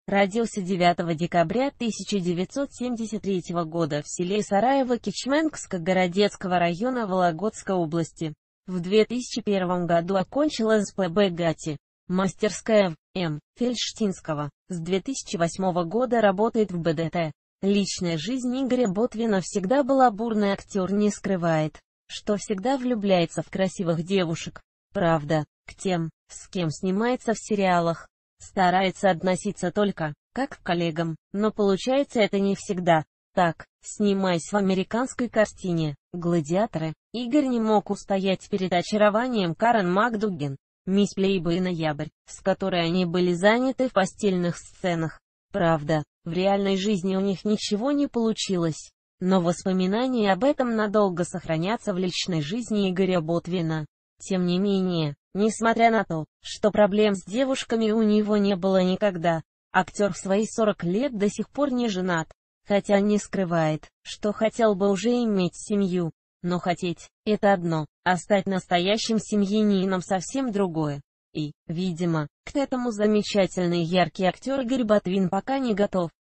Родился 9 декабря 1973 года в селе Сараево Кичменгско-Городецкого района Вологодской области. В 2001 году окончил СПб ГАТИ, мастерская В.М. Фельштинского. С 2008 года работает в БДТ. Личная жизнь Игоря Ботвина всегда была бурной. Актер не скрывает, что всегда влюбляется в красивых девушек. Правда, к тем, с кем снимается в сериалах, старается относиться только, как к коллегам, но получается это не всегда. Так, снимаясь в американской картине «Гладиаторы», Игорь не мог устоять перед очарованием Карен Макдугин, мисс Плейбой Ноябрь, с которой они были заняты в постельных сценах. Правда, в реальной жизни у них ничего не получилось, но воспоминания об этом надолго сохранятся в личной жизни Игоря Ботвина. Тем не менее, несмотря на то, что проблем с девушками у него не было никогда, актер в свои 40 лет до сих пор не женат, хотя не скрывает, что хотел бы уже иметь семью. Но хотеть – это одно, а стать настоящим семьянином совсем другое. И, видимо, к этому замечательный яркий актер Игорь Ботвин пока не готов.